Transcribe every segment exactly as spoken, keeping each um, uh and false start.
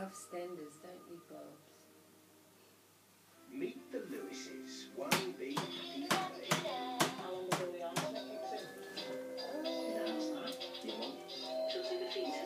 love standards, don't you, Bobs? Meet the Lewises. One big happy family. How long ago we are? You want? She'll see the fetus.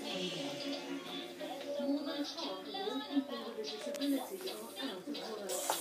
More than half of all people with a disability are out of work.